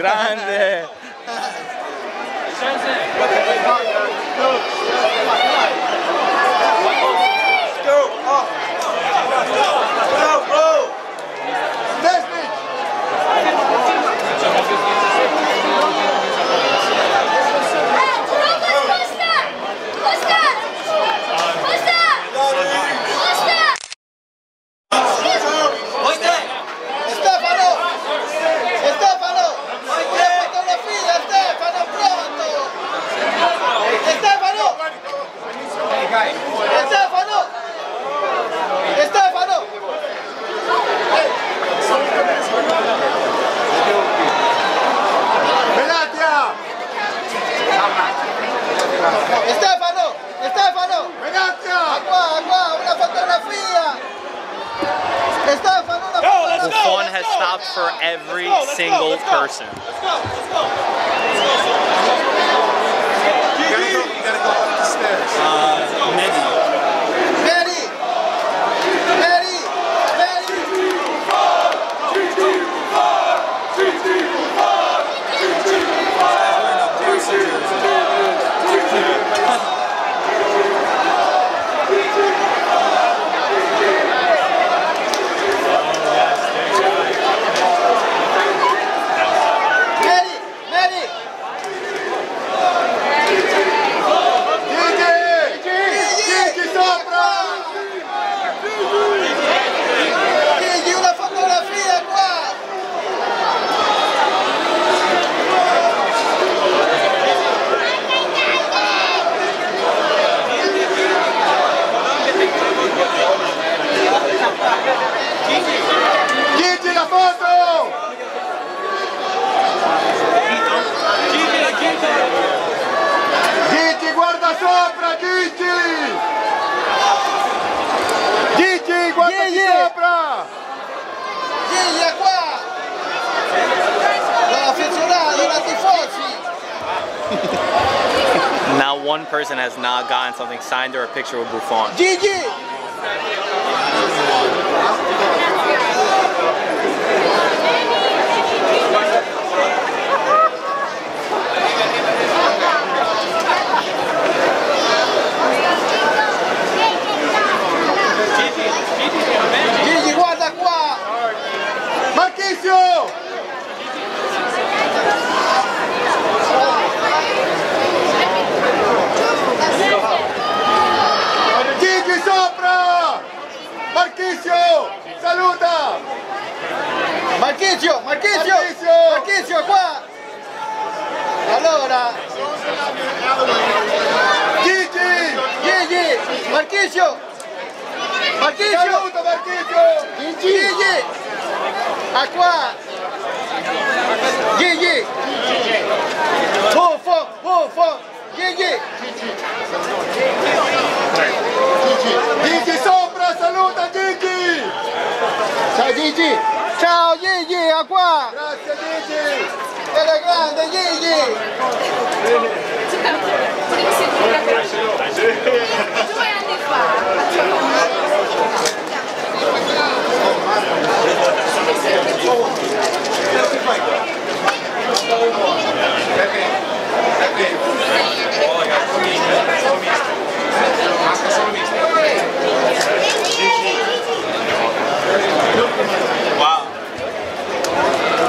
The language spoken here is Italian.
grande! Buffon has stopped for every single person. Let's go. You gotta go up the stairs. Gigi, la foto! Gigi, guarda sopra, Gigi! Gigi, guardaci sopra! Gigi, è qua! L'affezionato, la tifosi! Not one person has not gotten something signed or a picture with Buffon. Gigi! Gigi, guarda qua! Marchisio! Gigi sopra! Marchisio! Saluta! Marchisio, qua! Allora! Gigi! Marchisio! Saluta Marchisio! Gigi! A qua! Gigi! Buffon! Gigi! Gigi sopra, saluta Gigi! Ciao Gigi! Ciao Gigi, a qua! Grazie Gigi! Bella grande Gigi! 2 anni fa.